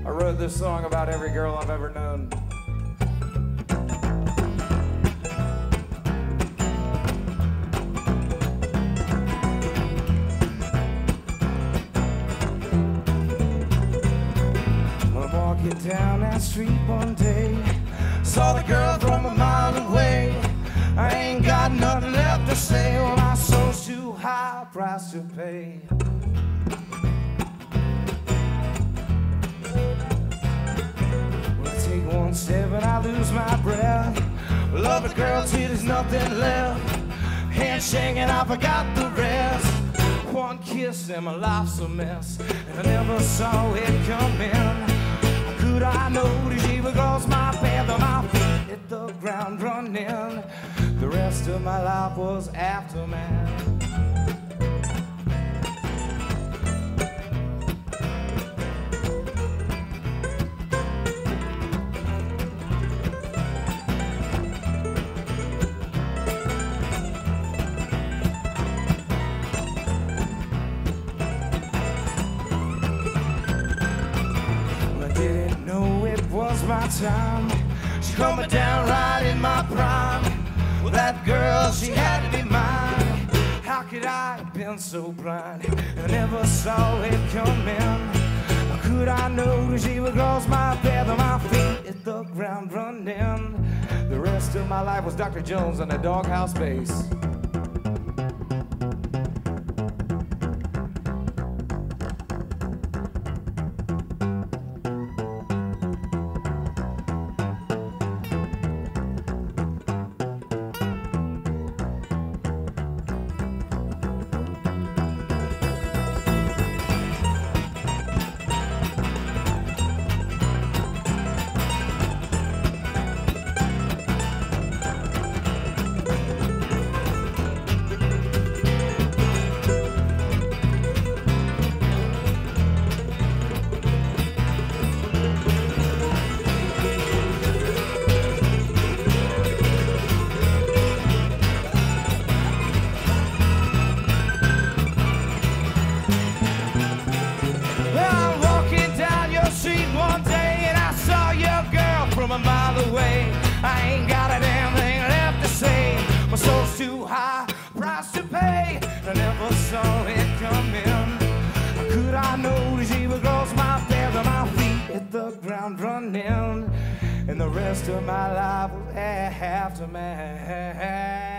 I wrote this song about every girl I've ever known. I'm walking down that street one day, saw the girl from a mile away. I ain't got nothing left to say, well, my soul's too high, price to pay. One step and I lose my breath. Love a girl till there's nothing left. Handshake and I forgot the rest. One kiss and my life's a mess, and I never saw it coming. Could I notice she would cross my path and my feet hit the ground running? The rest of my life was aftermath. My time, she coming down right in my prime. Well, that girl, she had to be mine. How could I have been so blind? I never saw it coming. Could I know she would cross my path and my feet hit the ground running? The rest of my life was Dr. Jones on a doghouse bass. From a mile away, I ain't got a damn thing left to say. My soul's too high, price to pay. I never saw it coming. Could I know she would cross my path and my feet hit the ground running? And the rest of my life was aftermath.